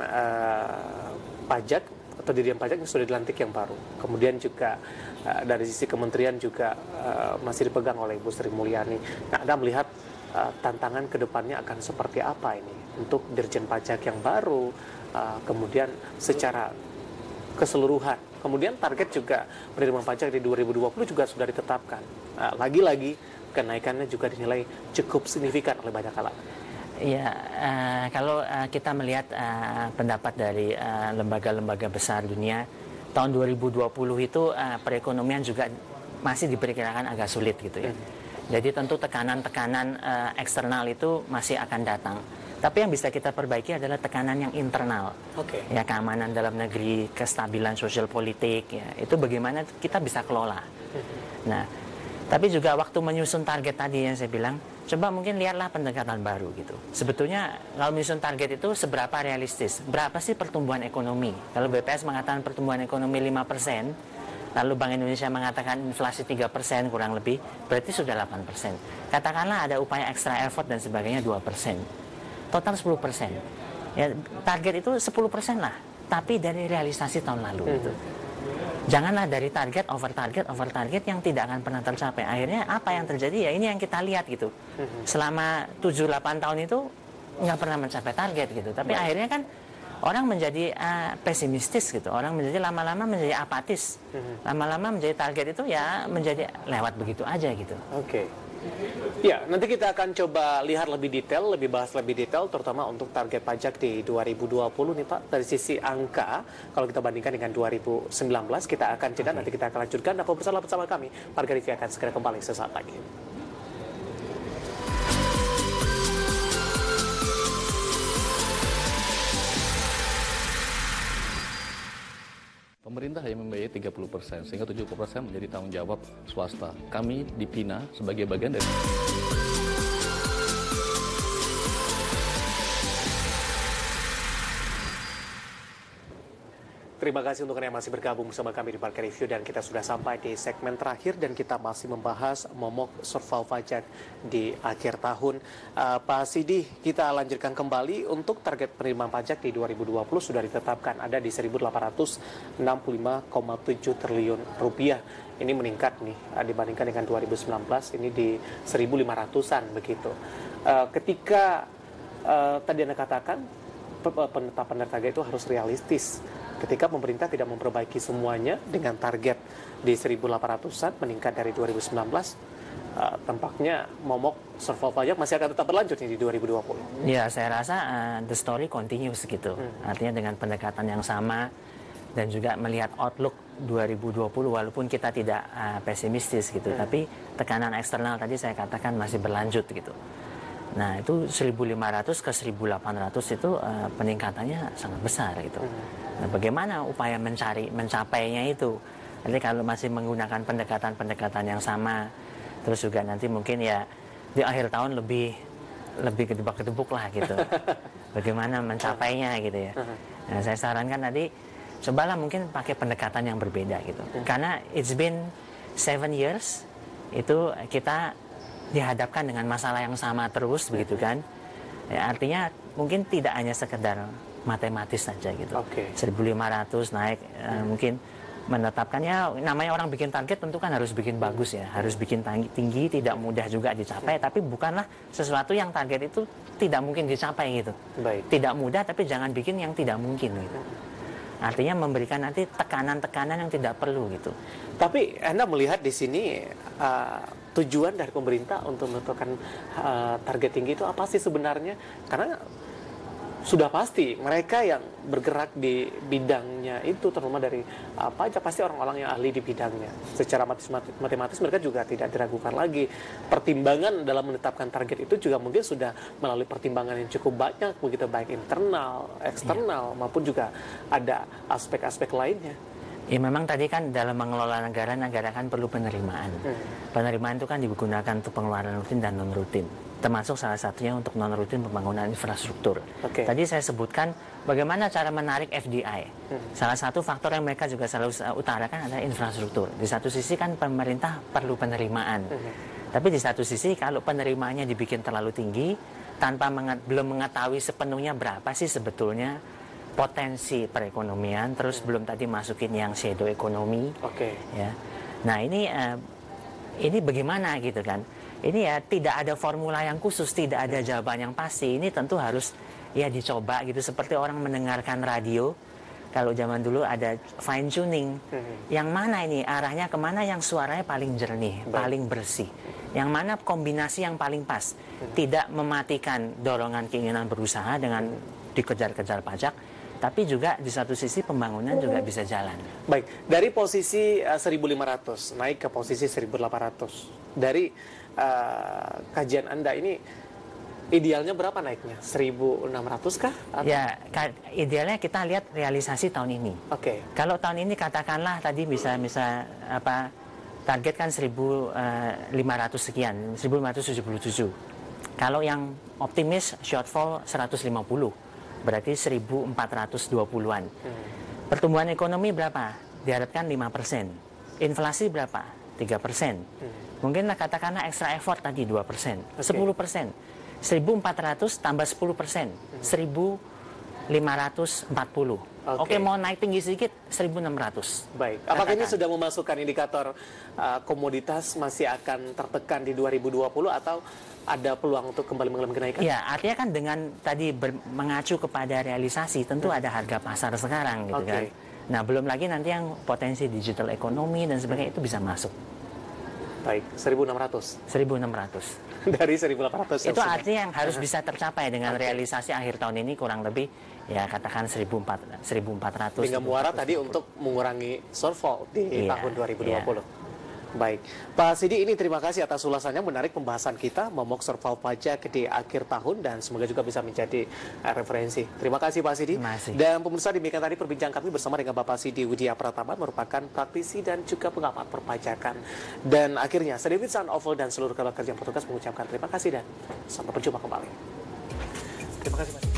pajak atau Dirjen Pajak yang sudah dilantik yang baru. Kemudian juga dari sisi kementerian juga masih dipegang oleh Ibu Sri Mulyani. Nah, Anda melihat tantangan ke depannya akan seperti apa ini untuk Dirjen Pajak yang baru, kemudian secara keseluruhan. Kemudian target juga penerimaan pajak di 2020 juga sudah ditetapkan. Lagi-lagi kenaikannya juga dinilai cukup signifikan oleh banyak kalangan. Ya, kalau kita melihat pendapat dari lembaga-lembaga besar dunia, tahun 2020 itu perekonomian juga masih diperkirakan agak sulit gitu ya. Jadi tentu tekanan-tekanan eksternal itu masih akan datang. Tapi yang bisa kita perbaiki adalah tekanan yang internal. Ya, keamanan dalam negeri, kestabilan sosial politik, ya, itu bagaimana kita bisa kelola. Nah, tapi juga waktu menyusun target tadi yang saya bilang, coba mungkin lihatlah pendekatan baru gitu. Sebetulnya kalau menyusun target itu seberapa realistis? Berapa sih pertumbuhan ekonomi? Kalau BPS mengatakan pertumbuhan ekonomi 5%, lalu Bank Indonesia mengatakan inflasi 3% kurang lebih, berarti sudah 8%. Katakanlah ada upaya extra effort dan sebagainya 2%. Total 10%. Ya, target itu 10% lah, tapi dari realisasi tahun lalu gitu. Janganlah dari target, over target yang tidak akan pernah tercapai. Akhirnya apa yang terjadi? Ya ini yang kita lihat gitu. Selama 7-8 tahun itu nggak pernah mencapai target gitu. Tapi akhirnya kan orang menjadi pesimistis gitu. Orang menjadi lama-lama menjadi apatis. Lama-lama menjadi target itu ya menjadi lewat begitu aja gitu. Ya, nanti kita akan coba lihat lebih detail, lebih bahas lebih detail, terutama untuk target pajak di 2020 nih Pak. Dari sisi angka, kalau kita bandingkan dengan 2019, kita akan jeda, nanti kita akan lanjutkan. Dan bersama kami, Marga Rivi akan segera kembali sesaat lagi. Pemerintah hanya membayar 30%, sehingga 70% menjadi tanggung jawab swasta. Kami di PINA sebagai bagian dari... Terima kasih untuk Anda yang masih bergabung bersama kami di Marga Review, dan kita sudah sampai di segmen terakhir dan kita masih membahas momok survival pajak di akhir tahun. Pak Sidi, kita lanjutkan kembali untuk target penerimaan pajak di 2020 sudah ditetapkan ada di 1.865,7 triliun rupiah. Ini meningkat nih dibandingkan dengan 2019, ini di 1.500-an begitu. Ketika tadi Anda katakan penetapan target itu harus realistis. Ketika pemerintah tidak memperbaiki semuanya dengan target di 1.800-an meningkat dari 2019, tampaknya momok survival pajak masih akan tetap berlanjut di 2020. Ya, saya rasa the story continues gitu. Artinya dengan pendekatan yang sama dan juga melihat outlook 2020 walaupun kita tidak pesimistis gitu, tapi tekanan eksternal tadi saya katakan masih berlanjut gitu. Nah, itu 1.500 ke 1.800 itu peningkatannya sangat besar gitu. Nah, bagaimana upaya mencapainya itu? Nanti kalau masih menggunakan pendekatan-pendekatan yang sama, terus juga nanti mungkin ya di akhir tahun lebih gedebak-gedebuk lah gitu. Bagaimana mencapainya gitu ya. Nah, saya sarankan tadi cobalah mungkin pakai pendekatan yang berbeda gitu. Karena it's been 7 years itu kita dihadapkan dengan masalah yang sama terus begitu kan. Ya, artinya mungkin tidak hanya sekedar matematis saja gitu. 1.500 naik mungkin menetapkan ya, namanya orang bikin target tentu kan harus bikin bagus ya, harus bikin tinggi, tidak mudah juga dicapai, tapi bukanlah sesuatu yang target itu tidak mungkin dicapai gitu. Tidak mudah tapi jangan bikin yang tidak mungkin gitu. Artinya memberikan nanti tekanan-tekanan yang tidak perlu gitu. Tapi Anda melihat di sini tujuan dari pemerintah untuk menentukan target tinggi itu apa sih sebenarnya? Karena sudah pasti mereka yang bergerak di bidangnya itu, terutama dari pajak, pasti orang-orang yang ahli di bidangnya. Secara matematis mereka juga tidak diragukan lagi. Pertimbangan dalam menetapkan target itu juga mungkin sudah melalui pertimbangan yang cukup banyak, begitu baik internal, eksternal, maupun juga ada aspek-aspek lainnya. Ya memang tadi kan dalam mengelola negara kan perlu penerimaan. Penerimaan itu kan digunakan untuk pengeluaran rutin dan non-rutin. Termasuk salah satunya untuk non-rutin pembangunan infrastruktur. Tadi saya sebutkan bagaimana cara menarik FDI. Salah satu faktor yang mereka juga selalu utarakan adalah infrastruktur. Di satu sisi kan pemerintah perlu penerimaan. Tapi di satu sisi kalau penerimaannya dibikin terlalu tinggi, tanpa belum mengetahui sepenuhnya berapa sih sebetulnya potensi perekonomian, terus belum tadi masukin yang shadow ekonomi. Ya. Nah ini bagaimana gitu kan? Ini ya tidak ada formula yang khusus, tidak ada jawaban yang pasti. Ini tentu harus ya dicoba gitu, seperti orang mendengarkan radio. Kalau zaman dulu ada fine tuning, yang mana ini arahnya kemana yang suaranya paling jernih, paling bersih, yang mana kombinasi yang paling pas, tidak mematikan dorongan keinginan berusaha dengan dikejar-kejar pajak, tapi juga di satu sisi pembangunan juga bisa jalan. Baik, dari posisi 1.500 naik ke posisi 1.800. Dari kajian Anda ini idealnya berapa naiknya? 1.600 kah? Atau? Ya, idealnya kita lihat realisasi tahun ini. Kalau tahun ini katakanlah tadi bisa target kan 1.500 sekian, 1.577. Kalau yang optimis shortfall 150. Berarti 1.420-an. Pertumbuhan ekonomi berapa? Diharapkan 5%. Inflasi berapa? 3%. Mungkin katakanlah extra effort tadi 2%. 10%. 1.400 tambah 10%. 1.540. Oke, mau naik tinggi sedikit 1.600. Baik. Apakah ini sudah memasukkan indikator komoditas masih akan tertekan di 2020 atau ada peluang untuk kembali mengalami kenaikan? Ya, artinya kan dengan tadi mengacu kepada realisasi, tentu ada harga pasar sekarang gitu kan. Nah, belum lagi nanti yang potensi digital ekonomi dan sebagainya itu bisa masuk. Baik, 1.600. 1.600. Dari 1.800. Itu artinya yang harus bisa tercapai dengan realisasi akhir tahun ini kurang lebih ya katakan 1.400. Hingga muara tadi untuk mengurangi shortfall di tahun 2020. Baik, Pak Sidi, ini terima kasih atas ulasannya, menarik pembahasan kita momok shortfall pajak di akhir tahun dan semoga juga bisa menjadi referensi. Terima kasih Pak Sidi. Dan pemirsa, demikian tadi perbincangan kami bersama dengan Bapak Sidi Widya Pratama, merupakan praktisi dan juga pengamat perpajakan. Dan akhirnya, saya David San Oval dan seluruh keluarga kerja petugas mengucapkan terima kasih dan sampai berjumpa kembali. Terima kasih Pak Sidi.